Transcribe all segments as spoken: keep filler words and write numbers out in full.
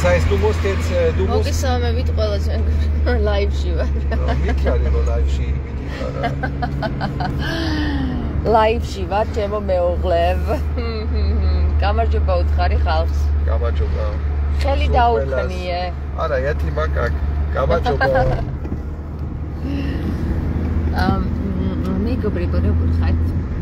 heißt, du musst jetzt, du musst... მოგესალმებით ყველაზე ლაივში ვარ. მიქარი რომ ლაივში ვიდიხარ. ლაივში ვარ, ჩემო მეუღლებ. გამარჯობა უთხარი ხალხს. გამარჯობა. ხელი დაუხნიე. არა, ერთი მაკაკ. გამარჯობა. ამ მეგობრებო, როგორ ხართ?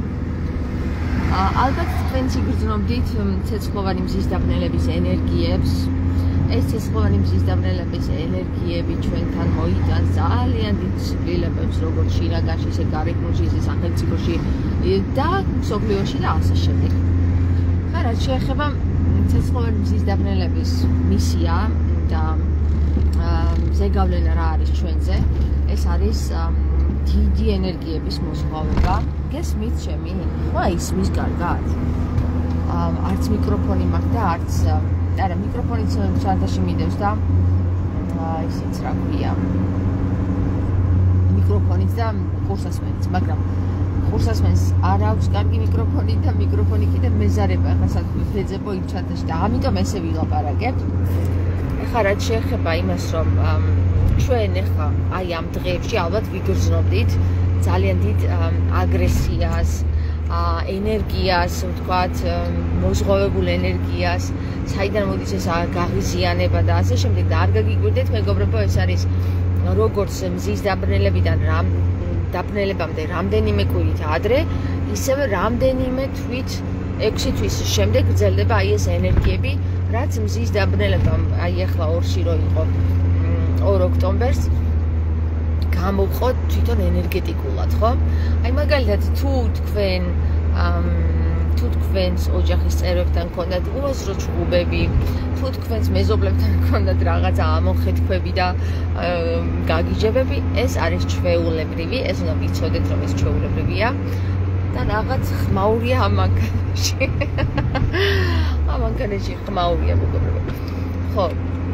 ალბათ თქვენც იგრძნობდით ცეცხლოვანი მზის დაბნელების ენერგიებს. ეს ცეცხლოვანი მზის დაბნელების ენერგიები ჩვენთან მოიტანს ძალიან დიდ ცვლილებებს, როგორც შინაგანში, ისე გარეგნულში, ისე სახელმწიფოში და მსოფლიოში და ასე შემდეგ. ხარად შეეხება ცეცხლოვანი მზის დაბნელების მისია და ზეგავლენა რა არის ჩვენზე. ეს არის დიდი ენერგიების მოსხვავება. გესმით ჩემი? ხა ისმის კარგად. არც მიკროფონი მაქვს და არც არა მიკროფონიც ჩანთაში მიდევს და ისიც რა ქვია. მიკროფონიც და ხურსასმენიც, მაგრამ ხურსასმენს არ აქვს კარგი მიკროფონი და მიკროფონი კიდე მეზარება, ახლა საქმე ფეძებო იმ ჩანთაში და ამიტომ ესე ვილაპარაკებ. ახლა რაც შეეხება იმას, რომ ჩვენ ახლა აი ამ დღეებში ალბათ ვიგრძნობდით ძალიან დიდ აგრესიას, ენერგიას, ვთქვათ, მოზღვავებულ ენერგიას, საიდან მოდის ეს გაღიზიანება და ასე შემდეგ და არ გაგიკვირდეთ მეგობრებო, ეს არის როგორც მზის დაბნელებიდან დაბნელებამდე რამდენიმე კვირით ადრე, ისევე რამდენიმე თვით ექვსი თვის შემდეგ გრძელდება აი ეს ენერგიები, რაც მზის დაბნელებამ აი ახლა ორში რო იყო ორ ოქტომბერს გამოყო თვითონ ენერგეტიკულად, ხო? აი მაგალითად თუ თქვენ თუ თქვენს ოჯახის წევრებთან გქონდათ უაზრო ჭუბები, თუ თქვენს მეზობლებთან გქონდათ რაღაცა ამოხეთქვები და გაგიჯებები, ეს არის ჩვეულებრივი, ეს უნდა ვიცოდეთ, რომ ეს ჩვეულებრივია და რაღაც ხმაურია ამ მანქანაში. ამ მანქანაში ხმაურია მეგობრებო. ხო.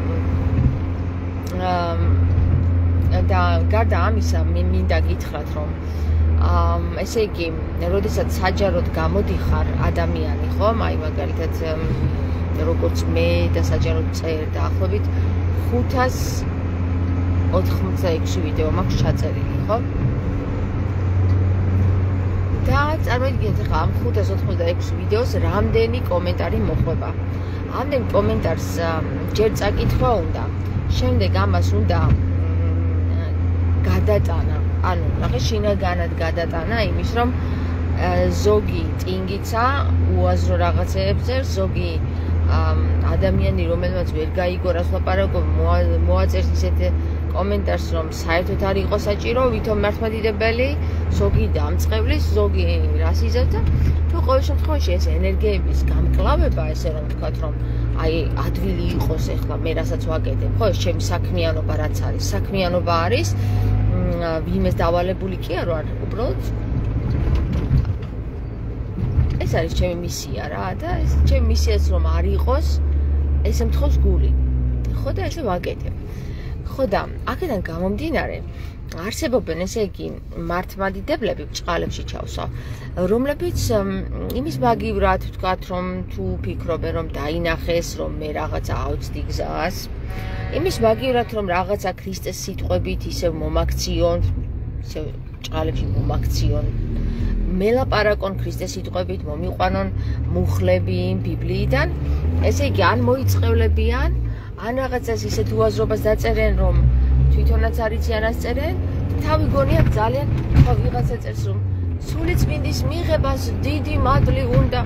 და გარდა ამისა, მე მინდა გითხრათ, რომ ესე იგი, როდესაც საჯაროდ გამოდიხარ ადამიანი, ხო, აი მაგალითად როგორც მე და საჯაროდ წერ დაახლოებით ხუთას ოცდაექვსი ვიდეო მაქვს ჩაწერილი, ხო? და წარმოიდგინეთ ახლა ამ ხუთას ოცდაექვსი ვიდეოს რამდენი კომენტარი მოხვება. ამდენ კომენტარს ჯერ წაკითხვა უნდა, შემდეგ ამას უნდა გადატანა, ანუ ნახე შინაგანად გადატანა იმის, რომ ზოგი ტინგიცა უაზრო რაღაცეებს წერს, ზოგი ადამიანი, რომელმაც ვერ გაიგო რას ლაპარაკობ, მოაწერს ისეთ კომენტარს, რომ საერთოდ არ იყო საჭირო, ვითომ მართლმადიდებელი, ზოგი დამწყევლის, ზოგი რას იზევს და თუ ყოველ შემთხვევაში ეს ენერგიების გამკლავება, ესე რომ ვთქვათ, რომ აი ადვილი იყოს ახლა მე რასაც ვაკეთებ, ხო, ეს ჩემი საქმიანობა რაც არის, საქმიანობა არის, ვინმეს დავალებული კი არ ვარ, უბრალოდ ეს არის ჩემი მისია რა და ეს ჩემი მისიაც რომ არ იყოს, ესე მთხოვს გული. ხო და ესე ვაკეთებ. ხო და აქედან გამომდინარე არსებობენ ესე იგი მართლმადიდებლები ბჭყალებში ჩავსვა, რომლებიც იმის მაგივრად ვთქვათ, რომ თუ ფიქრობენ, რომ დაინახეს, რომ მე რაღაცა ავწდი გზას, იმის მაგივრად, რომ რაღაცა ქრისტეს სიტყვებით ისევ მომაქციონ, ისევ ბჭყალებში მომაქციონ, მელაპარაკონ ქრისტეს სიტყვებით, მომიყვანონ მუხლები ბიბლიიდან, ესე იგი ან მოიწყევლებიან, ან რაღაცას ისეთ უაზრობას დაწერენ, რომ თვითონაც არ იციან რას წერენ, თავი გონიათ ძალიან ხო ვიღაცა წერს, რომ სულიწმინდის მიღებას დიდი მადლი უნდა.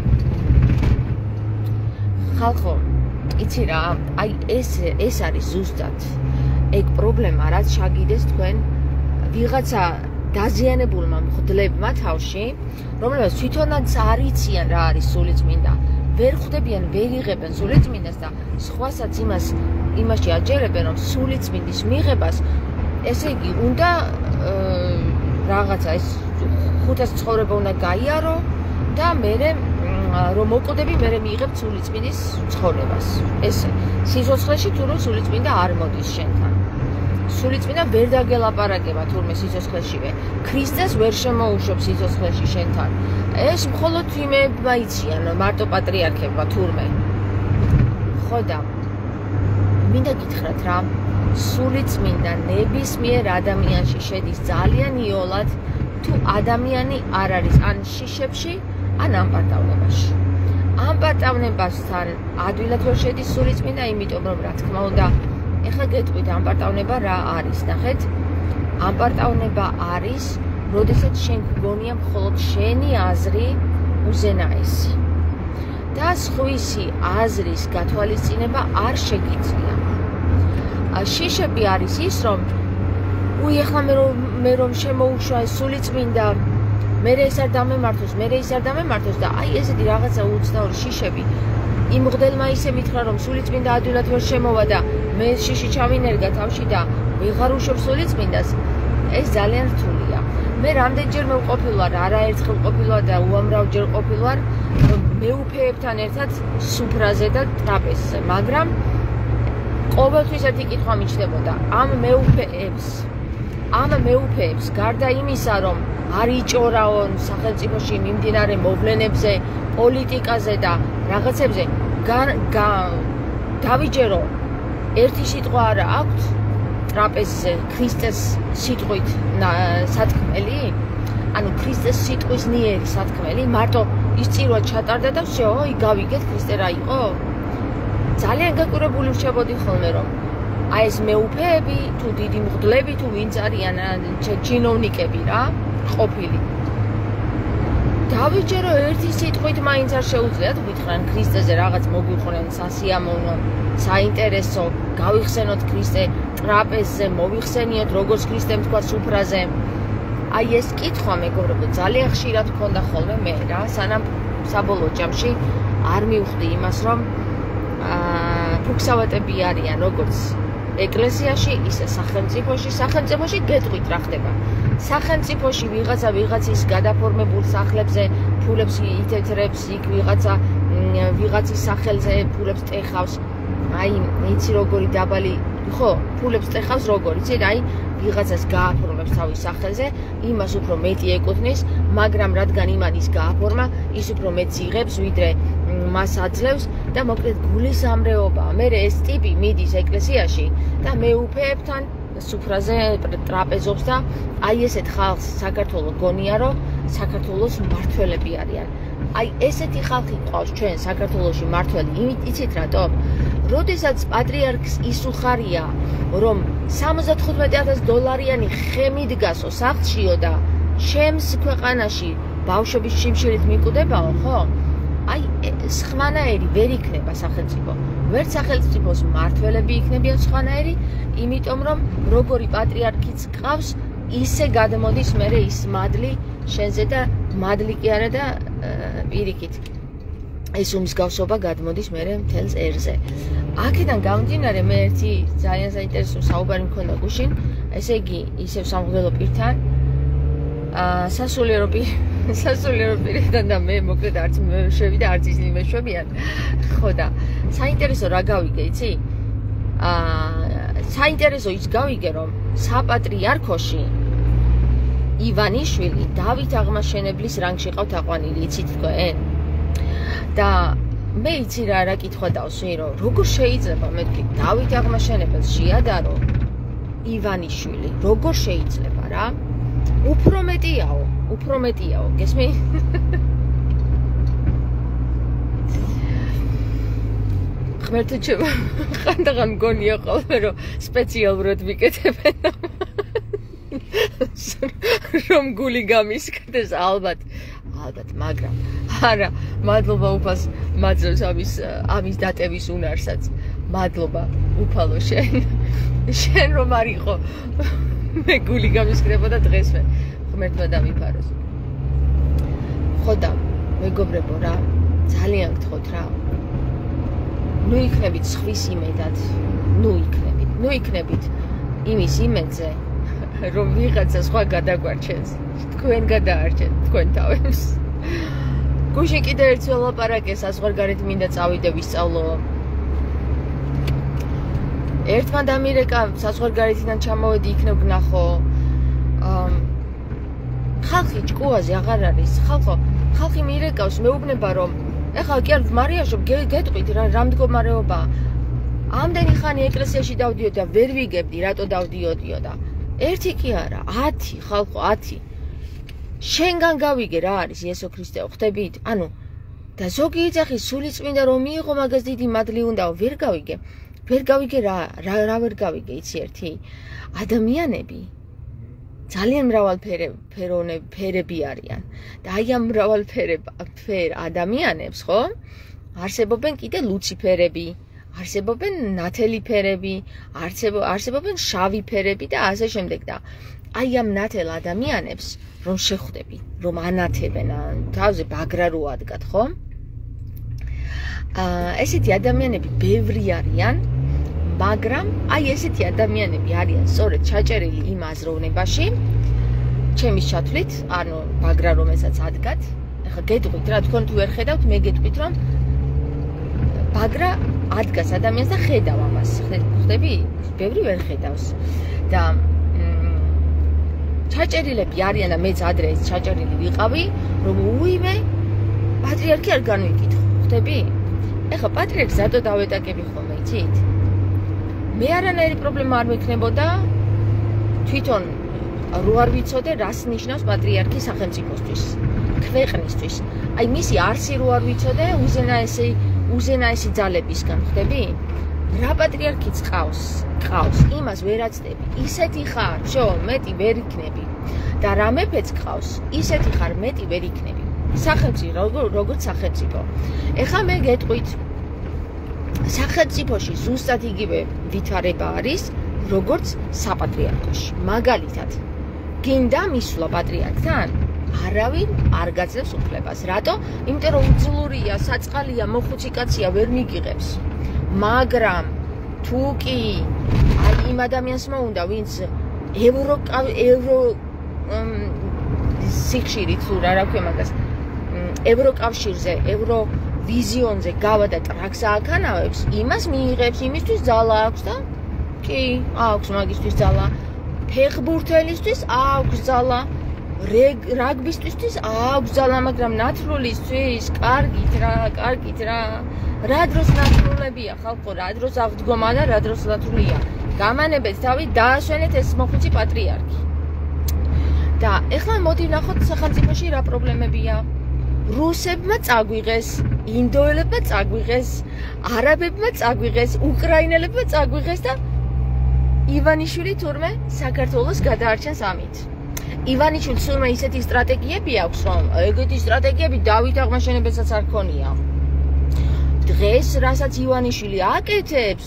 ხალხო, იცი რა, აი ეს ეს არის ზუსტად ეგ პრობლემა, რაც ჩაგიდეს თქვენ ვიღაცა დაზიანებულმა მღვდლებმა თავში, რომლებიც თვითონაც არ იციან რა არის სულიწმინდა, ვერ ხვდებიან, ვერ იღებენ სულიწმინდას და სხვასაც იმას იმაში აჯერებენ, რომ სულიწმინდის მიღებას, ესე იგი, უნდა რაღაცა ეს ხუთას ცხოვრება უნდა გაიარო და მერე რომ მოკვდები, მერე მიიღებ სულიწმინდის ცხოვრებას. ეს სიცოცხლეში თუ რომ სულიწმინდა არ მოდის შენთან. სულიწმინდა ვერ დაგელაპარაკება თურმე სიცოცხლეშივე. ქრისტეს ვერ შემოუშვებ სიცოცხლეში შენთან. ეს მხოლოდ იმებმა იციან, მარტო პატრიარქებმა თურმე. ხო და მინდა გითხრათ რა, სულიწმინდა ნებისმიერ ადამიანში შედის ძალიან იოლად, თუ ადამიანი არ არის ან შიშებში, ან ამპარტავნებაში. ამპარტავნებასთან ადვილად ვერ შედის სულიწმინდა, იმიტომ რომ რა თქმა უნდა, ეხლა გეტყვით ამპარტავნება რა არის, ნახეთ. ამპარტავნება არის, როდესაც შენ გგონია მხოლოდ შენი აზრი უზენაესი და სხვისი აზრის გათვალისწინება არ შეგიძლია. შიშები არის ის, რომ უი ეხლა მე რომ მე რომ შემოუშვა ეს სულიწმინდა, მე ეს არ დამემართოს, მე ეს არ დამემართოს და აი ესეთი რაღაცა უცნაური შიშები იმ მღვდელმა ისე მითხრა, რომ სულიწმინდა ადვილად ვერ შემოვა და მე შიში ჩავინერგა თავში და ვეღარ უშვებ სულიწმინდას. ეს ძალიან რთულია. მე რამდენჯერ მოვყოფილვარ, არაერთხელ ყოფილვარ და უამრავჯერ ყოფილვარ მეუფეებთან ერთად სუფრაზე და ტრაპეზზე, მაგრამ ყოველთვის ერთი კითხვა მიჩნდებოდა, ამ მეუფეებს, ამ მეუფეებს გარდა იმისა, რომ არ იჭორაონ სახელმწიფოში მიმდინარე მოვლენებზე, პოლიტიკაზე და რაღაცებზე, დავიჯერო, ერთი სიტყვა არა აქვთ ტრაპეზზე ქრისტეს სიტყვით სათქმელი, ანუ ქრისტეს სიტყვის ნიერი სათქმელი, მარტო ის წირვა ჩატარდა და всё, გავიგეთ ქრისტე რა იყო? ძალიან გაკურებული ვშებოდი ხოლმე, რომ აი ეს მეუფეები, თუ დიდი მღვდლები, თუ ვინც არიან ჩინოვნიკები რა, ყოფილი. დავიჯერო ერთი სიტყვით მაინც არ შეუძლიათ გითხრან ქრისტეზე რაღაც მოგვიყვნენ სასიამოვნო, საინტერესო, გავიხსენოთ ქრისტე ტრაპეზზე, მოვიხსენიოთ როგორც ქრისტემ თქვა სუფრაზე. აი ეს კითხვა მეგობრებო ძალიან ხშირად მქონდა ხოლმე მე რა, სანამ საბოლოო ჯამში არ მივხვდი იმას, რომ აა ფუქსავატები არიან როგორც ეკლესიაში, ისე სახელმწიფოში. სახელმწიფოში გეტყვით რა ხდება. სახელმწიფოში ვიღაცა ვიღაცის გადაფორმებულ სახლებზე ფულებს ითეთრებს, იქ ვიღაცა ვიღაცის სახელზე ფულებს ტეხავს. აი, იცი როგორი დაბალი, ხო, ფულებს ტეხავს როგორ, იცი, აი, ვიღაცას გააფორმებს თავის სახელზე, იმას უფრო მეტი ეკუთვნის, მაგრამ რადგან იმანის გააფორმა, ის უფრო მეტს იღებს, ვიდრე მას აძლევს და მოკლედ გულის ამრეობა. მე ეს ტიპი მიდის ეკლესიაში და მეუფეებთან სუფრაზე ტრაპეზობს და აი ესეთ ხალხს საქართველოს გონია, რომ საქართველოს მმართველები არიან. აი ესეთი ხალხი ყავს ჩვენ საქართველოში მმართველი, იმით იცით რატო? როდესაც პატრიარქს ის უხარია, რომ სამოცდათხუთმეტი ათას დოლარიანი ხე მიდგასო სახლშიო და ჩემს ქვეყანაში ბავშვების შიმშილით მიკუდებაო, ხო? აი სხვანაირი ვერ იქნება სახელმწიფო. ვერც სახელმწიფოს მმართველები იქნებიან სხვანაირი, იმიტომ რომ როგორი პატრიარქიც ყავს, ისე გადმოდის მერე ის მადლი შენზე და მადლი კი არა და პირიქით. ეს უმსგავსობა გადმოდის მერე მთელს ერზე. აქედან გამომდინარე მე ერთი ძალიან საინტერესო საუბარი მქონდა გუშინ, ესე იგი ისევ სამღვდელო პირთან, აა სასულიერო სასულიერო პირთან და მე მოკლედ არც მეშვები და არც ისინი მეშვებიან. ხო და საინტერესო რა გავიგე, იცი? აა საინტერესო ის გავიგე, რომ საპატრიარქოში ივანიშვილი დავით აღმაშენებლის რანგში ყავთ აყვანილი, იცით თქვენ? და მე იცი რა რა კითხვა დავსვი, რომ როგორ შეიძლება მეთქი დავით აღმაშენებელს შეადარო ივანიშვილი, როგორ შეიძლება რა? უფრო მეტიაო, უფრო მეტიაო, გესმი? ღმერთო ჩემო, ხანდაღან მგონია ხოლმე, რომ სპეციალურად ვიკეთებენ. რომ გული გამისკდეს ალბათ, ალბათ, მაგრამ არა, მადლობა უფალს მაძლევს ამის ამის დატევის უნარსაც. მადლობა უფალო შენ. შენ რომ არ იყო მე გული გამისკდებოდა დღესვე. ღმერთმა დამიფაროს. ხო და მეგობრებო რა, ძალიან გთხოვთ რა. ნუ იქნებით სხვის იმედად, ნუ იქნებით, ნუ იქნებით იმის იმედზე, რომ ვიღაცა სხვა გადაგვარჩენს, თქვენ გადაარჩენთ თქვენ თავებს. გუშინ კიდე ერთ ველაპარაკე, საზღვარგარეთ მინდა წავიდე ვისწავლო. ერთმა დამირეკა, საზღვარგარეთიდან ჩამოვედი, იქნებ ვნახო. ხალხი ჭკუაზე აღარ არის, ხალხო, ხალხი მირეკავს, მეუბნება რომ ეხლა კი არ მარიაშობ, გეტყვით რა, რა მდგომარეობაა. ამდენი ხანი ეკლესიაში დავდიოდი და ვერ ვიგებდი, რატო დავდიოდიო და ერთი კი არა, ათი ხალხო, ათი. შენგან გავიგე რა არის იესო ქრისტეო, ხვდებით? ანუ და ზოგი იძახის სული წმინდა რომ მიიღო მაგას დიდი მადლი უნდაო, ვერ გავიგე. ვერ გავიგე რა, რა რა ვერ გავიგე, იცი ერთი. ადამიანები ძალიან მრავალფეროვნები ფერები არიან და აი ამ მრავალფერ ადამიანებს, ხო? არსებობენ კიდე ლუციფერები, არსებობენ ნათელი ფერები, არსებობენ შავი ფერები და ასე შემდეგ და აი ამ ნათელ ადამიანებს რომ შეხვდები, რომ ანათებენ, თავზე ბაგრა რო ადგათ, ხო? აა ესეთი ადამიანები ბევრი არიან, მაგრამ აი ესეთი ადამიანები არიან სწორედ ჩაჭერილი იმ აზროვნებაში, ჩემის ჩათვლით, ანუ ბაგრა რომელსაც ადგათ, ეხლა გეტყვით რა, თქვენ თუ ვერ ხედავთ, მე გეტყვით რომ ბაგრა ადგას ადამიანს და ხედავ ამას, ხვდები? ბევრი ვერ ხედავს და ჩაჭერილები არიან და მეც ადრე ეს ჩაჭერილი ვიყავი, რომ უიმე პატრიარქი არ განვიკითხო, ხვდები? ეხლა პატრიარქს რატო დავეტაკები ხოლმე, იცით? მე არანაირი პრობლემა არ მექნებოდა თვითონ რო არ ვიცოდე რას ნიშნავს პატრიარქი სახელმწიფოსთვის, ქვეყნისთვის. აი მისი არსი რო არ ვიცოდე უზენაესი უზენაესი ძალებისგან, ხვდები? რა პატრიარქიც ყავს, ყავს, იმას ვერ აცდები. ისეთი ხარ, შო, მეტი ვერ იქნები. და რა მეფეც ყავს, ისეთი ხარ, მეტი ვერ იქნები. სახელმწიფო, როგორც სახელმწიფო. ეხლა მე გეტყვით, სახელმწიფოში ზუსტად იგივე ვითარება არის, როგორც საპატრიარქოში. მაგალითად, გინდა მისვლა პატრიარქთან? არავინ არ გაძლევს უფლებას. რატო? იმიტომ რომ უძლურია, საწყალია, მოხუცი კაცია, ვერ მიგიღებს. მაგრამ თუ კი აი იმ ადამიანს მოუნდა, ვინც ევრო ევრო სიხშირით თუ რა რა ქვია მაგას, ევროკავშირზე, ევროვიზიონზე გავა და ტრაქს ააქანავებს, იმას მიიღებს, იმისთვის ძალა აქვს და კი, აქვს მაგისთვის ძალა. ფეხბურთელისთვის აქვს ძალა. რაგბისტისთვის აქვს ძალა, მაგრამ ნათლულისთვის, კარგით რა, კარგით რა. რა დროს ნათლულებია ხალხო, რა დროს აღდგომა და რა დროს ნათლულია. გამანებეთ თავი, დაასვენეთ ეს მოხუცი პატრიარქი. და ეხლა მოდი ვნახოთ სახელმწიფოში რა პრობლემებია. რუსებმა წაგვიღეს, ინდოელებმა წაგვიღეს, არაბებმა წაგვიღეს, უკრაინელებმა წაგვიღეს და ივანიშვილი თურმე საქართველოს გადაარჩენს ამით. ივანიშვილს თურმე ისეთი სტრატეგიები აქვს, რომ ეგეთი სტრატეგიები დავით აღმაშენებელსაც არ ქონია. დღეს რასაც ივანიშვილი აკეთებს,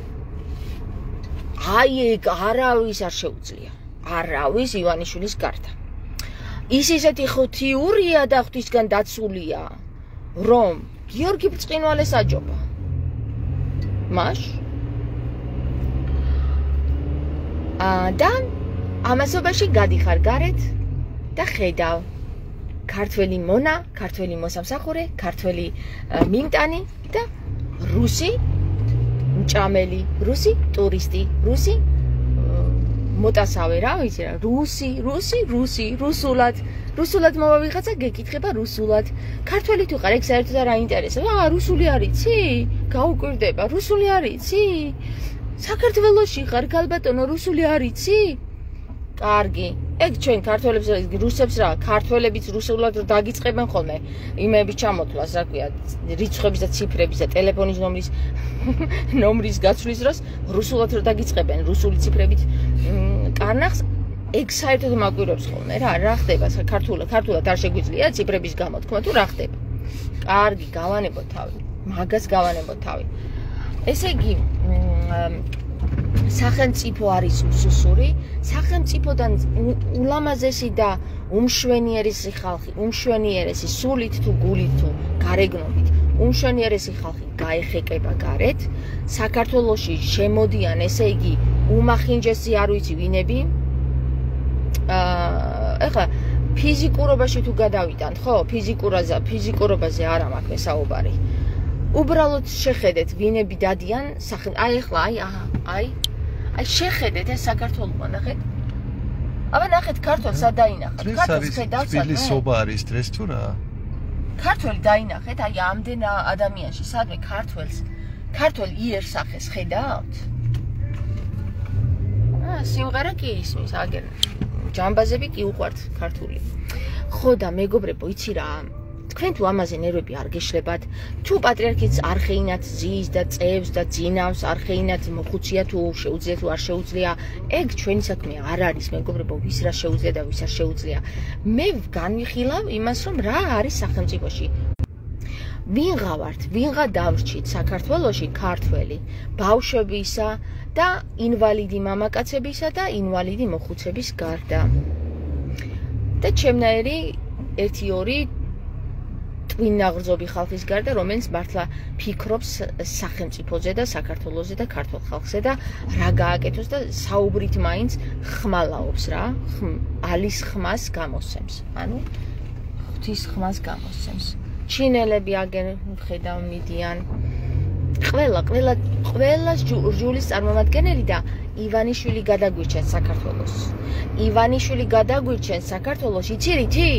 აი ეგ არავის არ შეუძლია. არავის ივანიშვილის გარდა. ის ისეთი ხუთიურია და ღვთისგან დაცულია, რომ გიორგი ბრწყინვალეს აჯობა. მაშ და ამასობაში გადიხარ გარეთ და ხედავ ქართველი მონა, ქართველი მოსამსახურე, ქართველი მინტანი და რუსი მჭამელი, რუსი ტურისტი, რუსი მოტასავე რა ვიცი რა, რუსი, რუსი, რუსი, რუსულად, რუსულად მოვა ვიღაცა გეკითხება რუსულად. ქართველი თუ ხარ, ეგ საერთოდ არ აინტერესებს. აა, რუსული არ იცი? გაუკვირდება, რუსული არ იცი? საქართველოში ხარ, ქალბატონო, რუსული არ იცი? კარგი. ეგ ჩვენ ქართველებს, რუსებს რა, ქართველებიც რუსულად დაგიწყებენ ხოლმე. იმების ჩამოთვლას, რა ქვია, რიცხვების და ციფრების და ტელეფონის ნომრის ნომრის გაცვლის დროს რუსულად დაგიწყებენ, რუსული ციფრებით კარნახს. ეგ საერთოდ მაკვირვებს ხოლმე რა, რა ხდება ქართულად, ქართულად არ შეგვიძლია ციფრების გამოთქმა თუ რა ხდება. კარგი, გავანებოთ თავი. მაგას გავანებოთ თავი. ესე იგი, სახელმწიფო არის უსუსური, სახელმწიფოდან ულამაზესი და უმშვენიერესი ხალხი, უმშვენიერესი სულით თუ გულით თუ გარეგნობით, უმშვენიერესი ხალხი გაეხეკება გარეთ. საქართველოში შემოდიან, ესე იგი, უმახინჯესი არ ვიცი ვინები. აა, ეხლა ფიზიკურობაში თუ გადავიტანთ, ხო, ფიზიკურაზე, ფიზიკურობაზე არა მაქვს მესაუბარი. უბრალოდ შეხედეთ, ვინები დადიან, აი ეხლა, აი, აი, აი შეხედეთ ეს საქართველოა, ნახეთ. აბა ნახეთ ქართველს არ დაინახეთ. ქართველს ხედავს რა? თბილისობა არის დღეს თუ რა? ქართველი დაინახეთ, აი ამდენ ადამიანში, სადმე ქართველს, ქართულ იერსახეს ხედავთ? აა, სიმღერა კი ისმის, აგერ ჯამბაზები კი უყვართ ქართული. ხო და მეგობრებო, იცი რა? თქვენ თუ ამაზე ნერვები არ გეშლებათ, თუ პატრიარქიც არ ხეინათ ზის და წევს და ძინავს, არ ხეინათ მოხუცია თუ შეუძლია თუ არ შეუძლია, ეგ ჩვენი საქმე არ არის, მეგობრებო, ვის რა შეუძლია და ვის არ შეუძლია. მე განვიხილავ იმას, რომ რა არის სახელმწიფოში. ვინღა ვართ, ვინღა დავრჩით საქართველოში ქართველი, ბავშვებისა და ინვალიდი მამაკაცებისა და ინვალიდი მოხუცების გარდა. და ჩემნაირი ერთი ორი ტვინაღრძობი ხალხის გარდა, რომელიც მართლა ფიქრობს სახელმწიფოზე და საქართველოზე და ქართულ ხალხზე და რა გააკეთოს და საუბრით მაინც ხმალაობს რა, ალის ხმას გამოსცემს. ანუ ღვთის ხმას გამოსცემს. ჩინელები აგერ ხედავ მიდიან. ყველა, ყველა, ყველა ჯულის წარმომადგენელი და ივანიშვილი გადაგვირჩენს საქართველოს. ივანიშვილი გადაგვირჩენს საქართველოს, იცი რითი?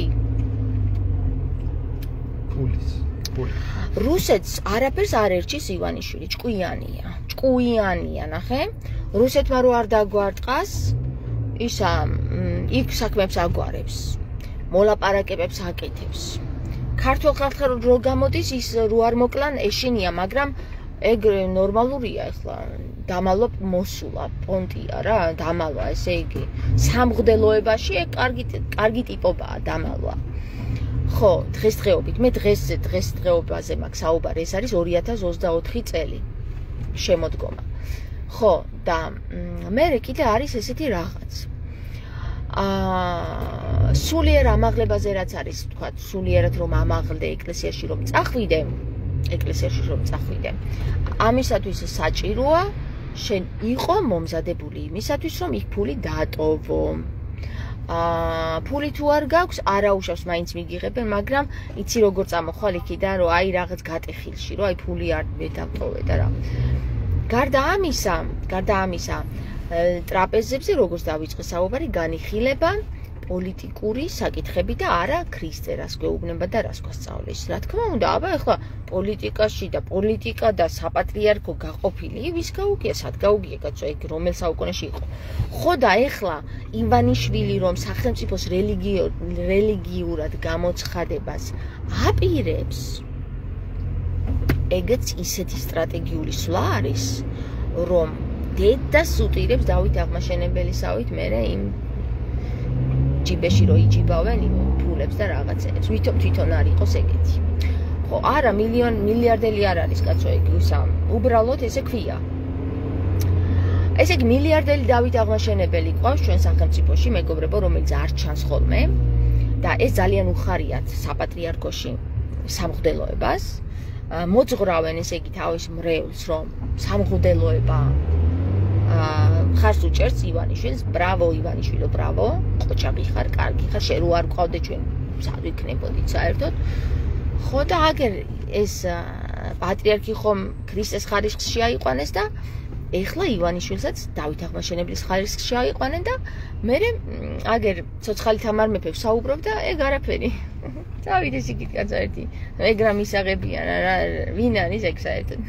ფულის, ფული. რუსეთს არაფერს არ ერჩის ივანიშვილი, ჭკვიანია. ჭკვიანია, ნახე? რუსეთმა რო არ დაგვარტყას, ისა იქ საქმეებს აგვარებს. მოლაპარაკებებს აკეთებს. ქართულ ხალხს რო გამოდის, ის რო არ მოკლან ეშინია, მაგრამ ეგ ნორმალურია ახლა. დამალვა მოსულა, პონტია რა, დამალვა, ესე იგი. სამღვდელოებაში ეგ კარგი კარგი ტიპობაა დამალვა. ხო, დღესდღეობით, მე დღეს დღესდღეობაზე მაქვს საუბარი, ეს არის ორი ათას ოცდაოთხი წელი შემოდგომა. ხო, და მე კიდე არის ესეთი რაღაც. აა, სულიერ ამაღლებაზე რაც არის, თქვა, სულიერად რომ ამაღლდე ეკლესიაში რომ წახვიდე, ეკლესიაში რომ წახვიდე. ამისათვის საჭიროა შენ იყო მომზადებული იმისათვის, რომ იქ ფული დაატოვო. აა, ფული თუ არ გაქვს, არაუშავს მაინც მიგიღებენ, მაგრამ იცი როგორ წამოხვალ იქიდან, რომ აი რაღაც გატეხილში, რომ აი ფული არ მედავტოვე და რა. გარდა ამისა, გარდა ამისა, ტრაპეზებზე როგორც დავიწყე საუბარი, განიხილება პოლიტიკური საკითხები და არა ქრისტე რას გვეუბნება და რას გვასწავლის. რა თქმა უნდა, აბა ეხლა პოლიტიკაში და პოლიტიკა და საპატრიარქო გაყოფილი, ვის გაუგია, სად გაუგია, კაცო, ეგ რომელ საუკუნეში იყო. ხო და ეხლა ივანიშვილი რომ სახელმწიფოს რელიგიურად გამოცხადებას აპირებს, ეგეც ისეთი სტრატეგიული სვლა არის, რომ დედას უტირებს დავით აღმაშენებელისავით მერე იმ ჯიბეში რო იჯიბავენ იმ ფულებს და რაღაცებს. ვითომ თვითონ არ იყოს ეგეთი. ხო, არა, მილიონ მილიარდელი არ არის, კაცო, ეგ ისა. უბრალოდ ესე ქვია. ესე იგი მილიარდელი დავით აღმაშენებელი ყავს ჩვენ სახელმწიფოში, მეგობრებო, რომელიც არ ჩანს ხოლმე და ეს ძალიან უხარიათ საპატრიარქოში სამღვდელოებას. მოძღრავენ ესე იგი თავის მრევლს, რომ სამღვდელოება ხარს უჭერს ივანიშვილს, ბრავო ივანიშვილო, ბრავო, ყოჭაბი ხარ, კარგი ხარ, შენ რო არ ყავდე ჩვენ სად ვიქნებოდით საერთოდ. ხო და აგერ ეს პატრიარქი ხომ ქრისტეს ხარისხს შეაიყვანეს და ეხლა ივანიშვილსაც დავით აღმაშენებლის ხარისხს შეაიყვანენ და მე აგერ ცოცხალი თამარ მეფე ვსაუბრობ და ეგ არაფერი. დავით ეს იგი კაცო ერთი, ეგ რა მისაღებიან, რა ვინ არის ეგ საერთოდ.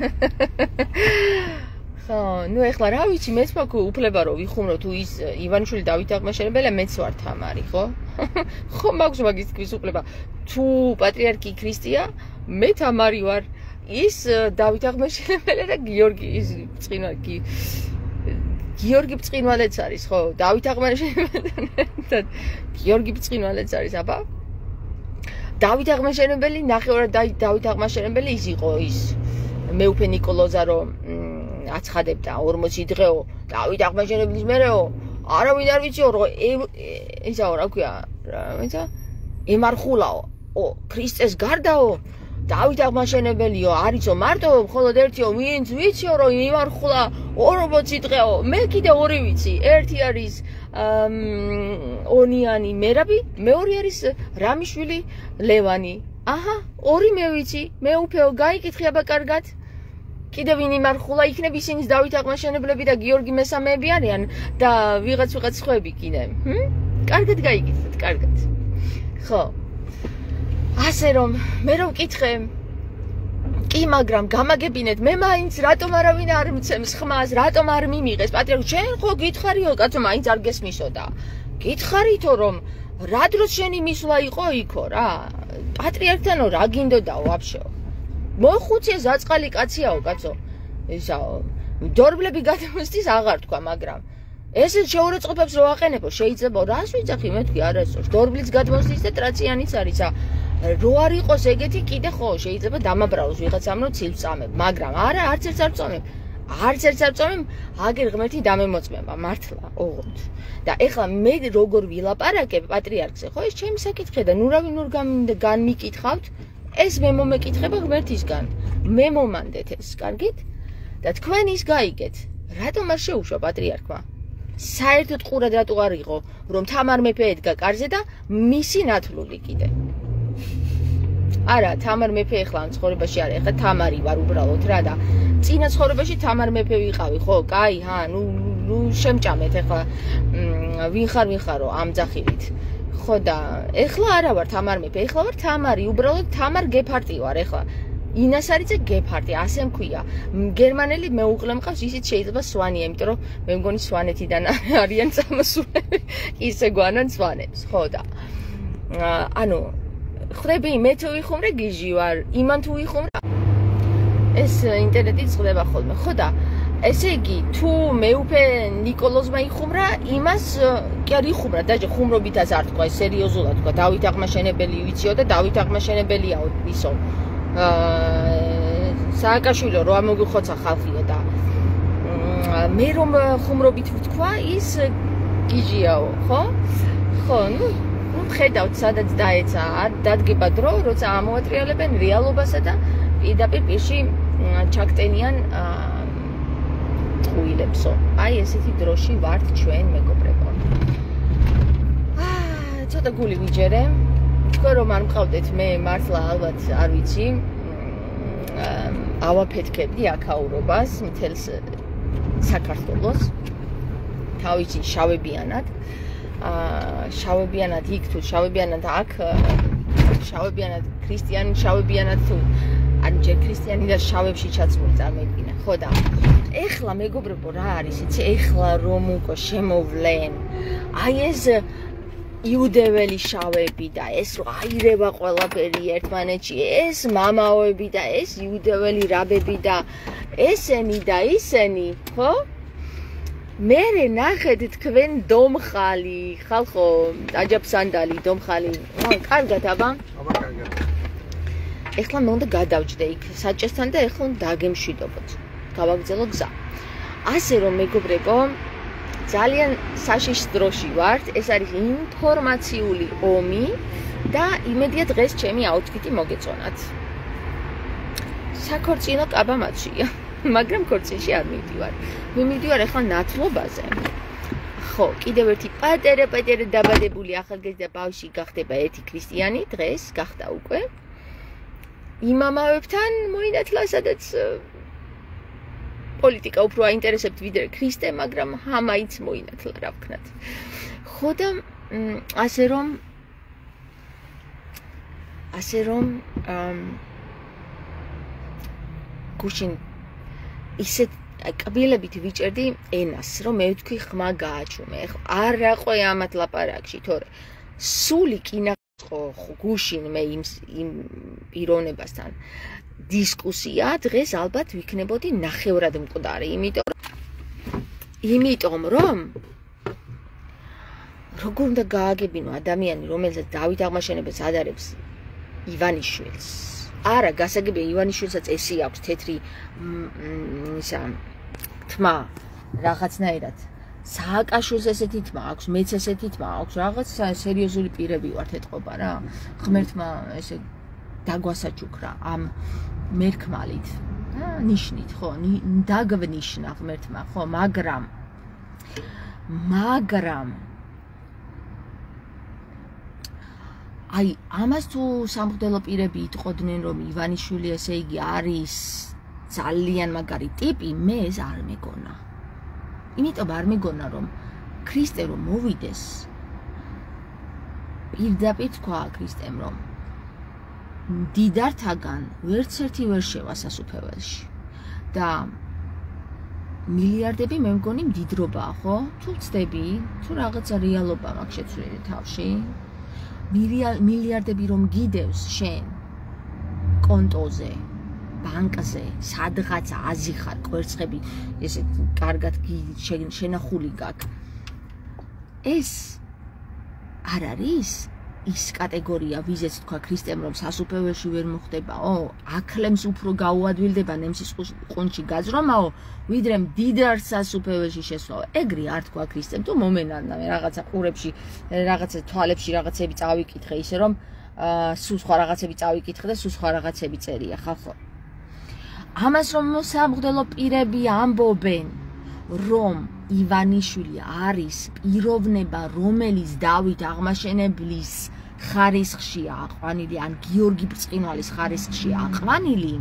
ხო, ნუ ეხლა რა ვიცი, მეც მაქვს უფლება რომ ვიხუმრო თუ ის ივანიშვილი დავით აღმაშენებელია, მეც ვარ თამარი, ხო? ხო, მაქვს მაგის თქვის უფლება. თუ პატრიარქი ქრისტია, მე თამარი ვარ. ის დავით აღმაშენებელია და გიორგი ის წინვალი გიორგი წინვალეც არის, ხო? დავით აღმაშენებელთან გიორგი წინვალეც არის, აბა. დავით აღმაშენებელი, ნახევრად დავით აღმაშენებელი ის იყო ის მეუფე ნიკოლოზა რომ აცხადებდა ორმოცი დღეო დავით აღმაშენებლის მერეო არავინ არ ვიციო რომ ესაო რა ქვია რა ემარხულაო ო ქრისტეს გარდაო დავით აღმაშენებელიო არისო მარტო მხოლოდ ერთიო ვინც ვიციო რომ ემარხულა ორმოცი დღეო მე კიდე ორი ვიცი ერთი არის ონიანი მერაბი მეორე არის რამიშვილი ლევანი აჰა ორი მე ვიცი მე უფეო გაიკითხე აბა კარგად კიდე ვინ იმარხულა იქნებ ისინი დავით აღმაშენებლები და გიორგი მესამეები არიან და ვიღაც ვიღაც ხვები კიდე. ჰმ? კარგად გაიგეთ, კარგად. ხო. ასე რომ მე რომ ვკითხე, კი კი, მაგრამ გამაგებინეთ, მე მაინც რატომ არავინ არ მცემს ხმას, რატომ არ მიმიღეს პატრიარქს? შენ ხო გითხარიო, კაცო, მაინც არ გესმისოდა. გითხარითო რომ რა დროს შენი მისვლა იყო იქო რა? პატრიარქთანო რა გინდოდაო ვაფშეო? მოხუცია ზაწყალი კაციაო, კაცო. ისაო, დორბლები გადამოსდის აღარ თქვა, მაგრამ ეს შეურაცხყოფებს რო აყენებო, შეიძლება რას ვიძახი მე თქვი არასწორს. დორბლიც გადმოსდის და ტრაციანიც არის. რო არ იყოს ეგეთი კიდე ხო შეიძლება დამაბრალოს ვიღაცამ რომ ცილს წამებ, მაგრამ არა არც ერთს არ წამებ. არც ერთს არ წამებ, აგერ ღმერთი დამემოწმება, მართლა, ოღონდ. და ეხლა მე როგორ ვილაპარაკებ პატრიარქზე, ხო ეს ჩემი საკითხია და ნუ რავი ნურ განმიკითხავთ, ეს მე მომეკითხება ღმერთისგან. მე მომანდეთ ეს, კარგით? და თქვენ ის გაიგეთ, რატომ არ შეუშვა პატრიარქმა? საერთოდ ყურად რატო არ იყო, რომ თამარ მეფე ედგა კარზე და მისი ნათლული კიდე. არა, თამარ მეფე ეხლა ამ ცხოვრებაში არა, ეხლა თამარი ვარ უბრალოდ რა და წინა ცხოვრებაში თამარ მეფე ვიყავი, ხო? კაი, ჰა, ნუ ნუ შემჭამეთ ეხლა ვინ ხარ ვინ ხარო ამ ძახილით. ხო და ეხლა არა ვარ თამარ მეფე, ეხლა ვარ თამარი, უბრალოდ თამარ გეფარტი ვარ ეხლა. ინასარიძე გეფარტი, ასე მქვია. გერმანელი მეუღლე მყავს, ისიც შეიძლება სვანია, იმიტომ რომ მე მგონი სვანეთიდან არიან წამოსულები. ისე გვანან სვანებს, ხო და ანუ ხრები მე თუ ვიხუმრე გიჟი ვარ, იმან თუ ვიხუმრე ეს ინტერნეტით ხდება ხოლმე, ხო და ესე იგი თუ მეუფე ნიკოლოზმა იხუმრა, იმას კი არ იხუმრა, დაჟე ხუმრობითაც არ თქვა, სერიოზულად თქვა, დავით აღმაშენებელი ვიციო და დავით აღმაშენებელიაო ისო. აა სააკაშვილო რო ამოგიხოცა ხალხიო და მე რომ ხუმრობით ვთქვა, ის გიჟიაო, ხო? ხო, ნუ ხედავთ სადაც დაეცა, დადგება დრო, როცა ამოატრიალებენ რეალობასა და პირდაპირ პირში ჩაგტენიან ტყუილებსო. აი ესეთი დროში ვართ ჩვენ მეგობრებო. აა ცოტა გული ვიჯერე. თქვენ რომ არ მყავდეთ მე მართლა ალბათ არ ვიცი. ავაფეთქებდი აქაურობას მთელს საქართველოს. თავისი შავებიანად. აა შავებიანად იქ თუ შავებიანად აქ შავებიანად ქრისტიანი შავებიანად თუ ან ჯერ ქრისტიანი და შავებში ჩაცმული წარმოიდგინე ხო და ეხლა მეგობრებო რა არის იცი ეხლა რომ უკვე შემოვლენ აი ეს იუდეველი შავები და ეს რო აირება ყველაფერი ერთმანეთში ეს მამაოები და ეს იუდეველი რაბები და ესენი და ისენი ხო მერე ნახეთ თქვენ დომხალი, ხალხო, აჯაფსანდალი, დომხალი. ან კარგად აბა? აბა კარგად. ეხლა მე უნდა გადავჭდე იქ საჭესთან და ეხლა უნდა დაგემშვიდობოთ. გავაგზავნო გზა. ასე რომ მეგობრებო, ძალიან საშიშ დროში ვართ. ეს არის ინფორმაციული ომი და იმედია დღეს ჩემი აუთფიტი მოგეწონათ. საქორწინო კაბამატშია. მაგრამ ქორწილში არ მივდივარ. მე მივდივარ ახლა ნათლობაზე. ხო, კიდევ ერთი პატარა პატარა დაბადებული ახალგაზრდა ბავშვი გახდება ერთი ქრისტიანი დღეს გახდა უკვე. იმამავებთან მოინათლა სადაც პოლიტიკა უფრო აინტერესებთ ვიდრე ქრისტე, მაგრამ ამაიც მოინათლა რა ვქნათ. ხო და ასე რომ ასე რომ გუშინ ისეთ კბილებით ვიჭერდი ენას, რომ მე ვთქვი ხმა გააჩუმე. არ რაყვე ამათ ლაპარაკში, თორე სული კინაწყო გუშინ მე იმ იმ პიროვნებასთან დისკუსია, დღეს ალბათ ვიქნებოდი ნახევრად მკვდარი, იმიტომ იმიტომ რომ როგორ უნდა გააგებინო ადამიანი, რომელსაც დავით აღმაშენებელს ადარებს ივანიშვილს. არა, გასაგებია ივანიშვილსაც ესი აქვს თეთრი ისა თმა რაღაცნაირად. სააკაშვილს ესეთი თმა აქვს, მეც ესეთი თმა აქვს, რაღაც სერიოზული პირები ვართ ეთყობა რა. ღმერთმა ესე დაგვასაჩუქრა ამ მერქმალით. ნიშნით, ხო, დაგვნიშნა ღმერთმა, ხო, მაგრამ მაგრამ აი, ამას თუ სამღვდელო პირები იტყოდნენ, რომ ივანიშვილი ესე იგი არის ძალიან მაგარი ტიპი, მე ეს არ მეგონა. იმიტომ არ მეგონა, რომ ქრისტე რომ მოვიდეს, პირდაპირ თქვა ქრისტემ, რომ მდიდართაგან ვერც ერთი ვერ შევა სასუფეველში და მილიარდები მე მგონი მდიდრობაა, ხო? თუ ვცდები, თუ რაღაცა რეალობა მაქვს შეცვლილი თავში, მილიარდები რომ გიდევს შენ კონტოზე, ბანკზე, სადღაც აზიხარ, კვერცხები, ესე კარგად შენახული გაქვს. ეს არ არის ის კატეგორია, ვიზეც თქვა ქრისტემ, რომ სასუფეველში ვერ მოხდებაო, აქლემს უფრო გაუადვილდება ნემსის ყუნჩი გაძრომაო, ვიდრე მდიდარ სასუფეველში შესვლაო. ეგრე არ თქვა ქრისტემ, თუ მომენანა რაღაცა ყურებში, რაღაცა თვალებში რაღაცები წავიკითხე, ისე რომ სულ სხვა რაღაცები წავიკითხე და სულ სხვა რაღაცები წერია, ხალხო. ამას რომ სამღვდელო პირები ამბობენ, რომ ივანიშვილი არის პიროვნება, რომელიც დავით აღმაშენებლის ხარისხშია აყვანილი, ან გიორგი ბრწყინვალის ხარისხშია აყვანილი.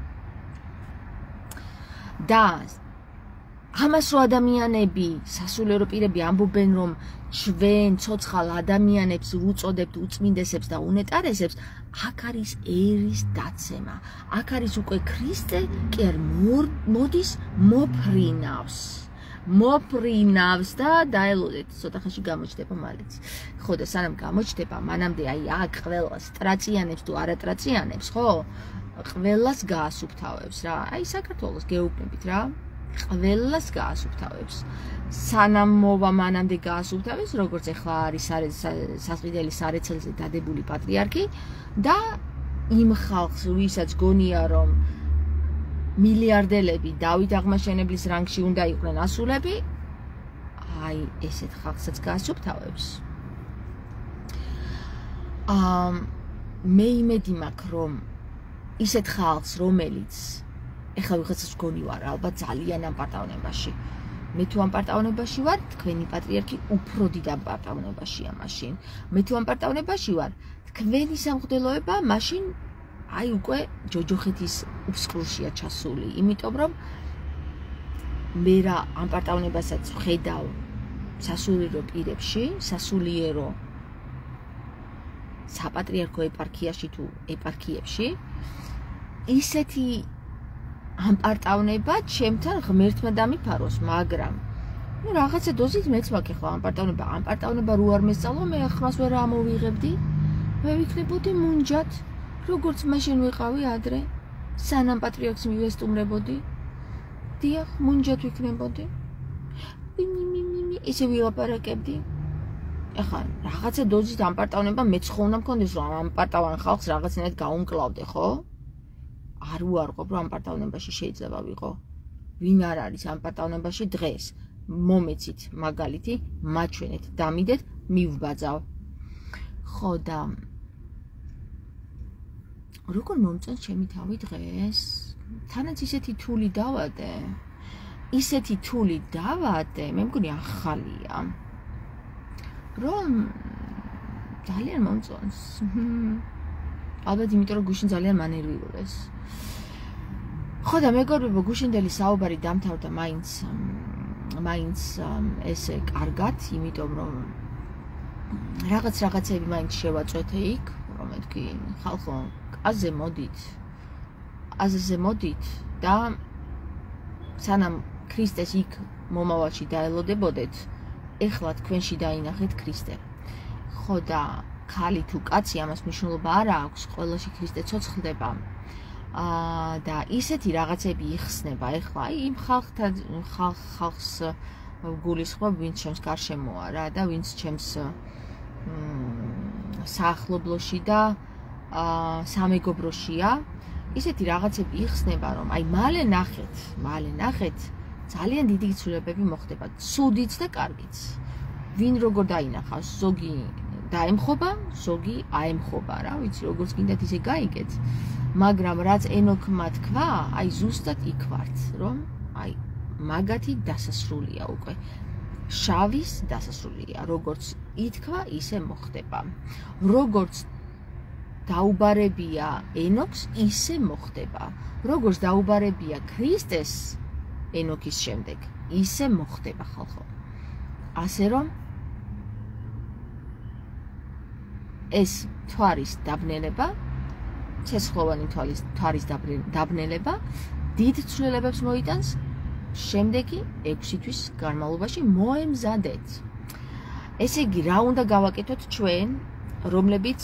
და ამას რო ადამიანები, სასულიერო პირები ამბობენ, რომ ჩვენ ცოცხალ ადამიანებს ვუწოდებთ უწმინდესებს და უნეტარესებს, აქ არის ერის დაცემა. აქ არის უკვე ქრისტე, კი არ მოდის მოფრინავს. მოფრინავს და დაელოდეთ, ცოტა ხანში გამოჩნდება მალეც. ხო და სანამ გამოჩნდება, მანამდე აი აქ ყველას ტრაციანებს თუ არატრაციანებს, ხო? ყველას გაასუფთავებს რა. აი საქართველოს გეუბნებით რა. ყველას გაასუფთავებს. სანამ მოვა მანამდე გაასუფთავებს, როგორც ახლა არის სასყიდელი სარეცელზე დადებული პატრიარქი და იმ ხალხს, ვისაც გონია რომ მილიარდელები დავით აღმაშენებლის რანგში უნდა იყვნენ ასულები, აი ესეთ ხალხსაც გაასუფთავებს. აა მე იმედი მაქვს, რომ ისეთ ხალხს, რომელიც ეხლა ვიღაცას გონი ვარ, ალბათ ძალიან ამ პარტავნებაში. მე თუ ამ პარტავნებაში ვარ, თქვენი პატრიარქი უფრო დიდ ამ პარტავნებაშია მაშინ. მე თუ ამ პარტავნებაში ვარ, თქვენი სამღვდელოება მაშინ აი უკვე ჯოჯოხეთის უბსკრუშია ჩასული, იმიტომ რომ მე რა ამ პარტავნებასაც ვხედავ სასულიერო პირებში, სასულიერო საპატრიარქო ეპარქიაში თუ ეპარქიებში, ისეთი ამ პარტავნება ჩემთან ღმერთმა დამიფაროს, მაგრამ ну რაღაცა დოზით მეც მაქვს ახლა ამ პარტავნება, ამ პარტავნება რო არ მესწავლა, მე ახმას ვერ ამოვიღებდი, მე ვიქნებოდი მუნჯად, როგორც მაშინ ვიყავი ადრე, სანამ პატრიარქს მივესტუმრებოდი, დიახ, მუნჯად ვიქნებოდი, ისე ვილაპარაკებდი. ახლა რაღაცა დოზით ამ პარტავნება მეც ხო უნდა მქონდეს, რომ ამ პარტავან ხალხს რაღაცნაირად გაუმკლავდე, ხო? არ უარყოფ, რომ ამ პარტავნებაში შეიძლება ვიყო. ვინ არ არის ამ პარტავნებაში დღეს, მომეცით მაგალითი, მაჩვენეთ, დამიდეთ, მივბაძავ. ხო და როგორ მომწონს ჩემი თავი დღეს? თანაც ისეთი თული დავადე, ისეთი თული დავადე, მე მგონი ახალია. რომ ძალიან მომწონს. ალბათ იმიტომ რომ გუშინ ძალიან მანერვიულეს. ხო და მეგობრებო, გუშინდელი საუბარი დამთავრდა მაინც მაინც ესე კარგად, იმიტომ რომ რაღაც რაღაცები მაინც შევაწვეთე იქ, რომ მეთქი ხალხო, აზე მოდით. აზზე მოდით და სანამ ქრისტეს იქ მომავალში დაელოდებოდეთ, ეხლა თქვენში დაინახეთ ქრისტე. ხო და ქალი თუ კაცი ამას მნიშვნელობა არ აქვს, ყველაში ქრისტე ცოცხლდება. აა და ისეთი რაღაცები იხსნება ეხლა აი იმ ხალხთან ხალხს გულისხმობ, ვინც ჩემს გარშემოა რა და ვინც ჩემს საახლობლოში და აა სამეგობროშია, ისეთი რაღაცები იხსნება, რომ აი მალე ნახეთ, მალე ნახეთ, ძალიან დიდი ცვლილებები მოხდება, ცუდიც და კარგიც. ვინ როგორ დაინახავს, ზოგი დაემხობა, ზოგი აემხობა რა, ვიცი როგორც გინდათ ისე გაიგეთ. მაგრამ რაც ენოქმა თქვა, აი ზუსტად იქ ვართ, რომ აი მაგათი დასასრულია უკვე. შავის დასასრულია, როგორც ითქვა, ისე მოხდება. როგორც დაუბარებია ენოქს, ისე მოხდება. როგორც დაუბარებია ქრისტეს ენოქის შემდეგ, ისე მოხდება ხალხო. ასე რომ ეს თვარის დაბნელება ცეცხლოვანი თვალის თვარის დაბნელება დიდ ცვლილებებს მოიტანს შემდეგი ექვსი თვის განმავლობაში მოემზადეთ. ესე იგი, რა უნდა გავაკეთოთ ჩვენ, რომლებიც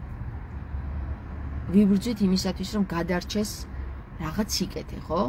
ვიბრძვით იმისათვის, რომ გადარჩეს რაღაც სიკეთე, ხო?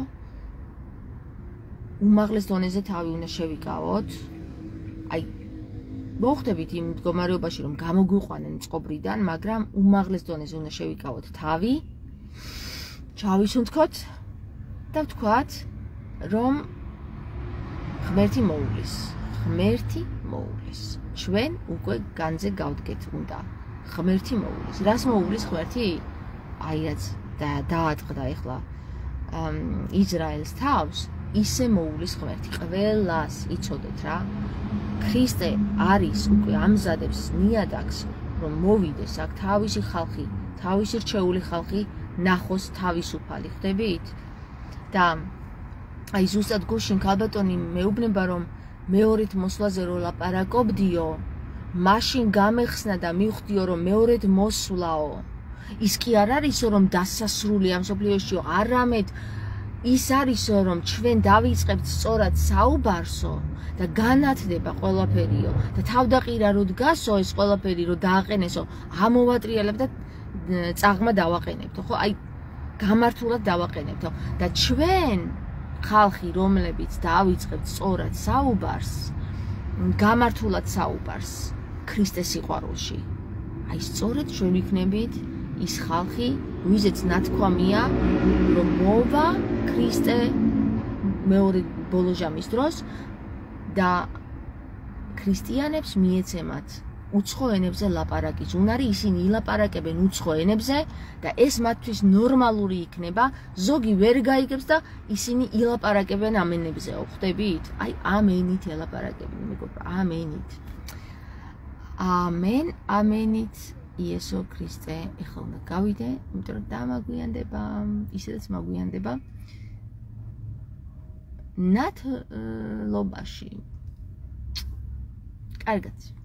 უმაღლეს დონეზე თავი უნდა შევიკავოთ. აი, მოხდებით იმ მდგომარეობაში, რომ გამოგვიყვანენ წყობრიდან, მაგრამ უმაღლეს დონეზე უნდა შევიკავოთ თავი, ჩავისუნთქოთ და ვთქვათ, რომ ღმერთი მოუვლის, ღმერთი მოუვლის. ჩვენ უკვე განზე გავდგეთ უნდა. ღმერთი მოუვლის. რას მოუვლის ღმერთი? აი რაც დაატყდა ეხლა ისრაელს თავს, ისე მოუვლის ღმერთი. ყველას იცოდეთ რა. ქრისტე არის უკვე ამზადებს ნიადაგს, რომ მოვიდეს აქ თავისი ხალხი, თავისი რჩეული ხალხი ნახოს თავისუფალი, ხვდებით? და აი ზუსტად გუშინ ქალბატონი მეუბნება, რომ მეორედ მოსვლაზე რო ლაპარაკობდიო, მაშინ გამეხსნა და მივხვდიო, რომ მეორედ მოსვლაო. ის კი არ არისო, რომ დასასრულია მსოფლიოშიო, არამედ ის არისო, რომ ჩვენ დავიწყებთ სწორად საუბარსო და განათდება ყველაფერიო და თავდაყირა რო დგასო ეს ყველაფერი რო დააყენესო, ამოვატრიალებთ და წაღმა დავაყენებთო, ხო? აი გამართულად დავაყენებთო და ჩვენ ხალხი, რომლებიც დავიწყებთ სწორად საუბარს, გამართულად საუბარს ქრისტეს სიყვარულში. აი სწორედ ჩვენ ვიქნებით ის ხალხი, ვიზეც ნათქვამია, რომ მოვა ქრისტე მეორე ბოლო ჟამის დროს და ქრისტიანებს მიეცემათ უცხო ენებზე ლაპარაკის უნარი, ისინი ილაპარაკებენ უცხო ენებზე და ეს მათთვის ნორმალური იქნება, ზოგი ვერ გაიგებს და ისინი ილაპარაკებენ ამ ენებზეო, ხვდებით? აი ამენით ელაპარაკებენ, მეგობრა, ამენით. ამენ, ამენით. იესო ქრისტე, ეხლა უნდა გავიდე, იმიტომ რომ დამაგვიანდება, ისედაც მაგვიანდება. ნათლობაში. კარგად.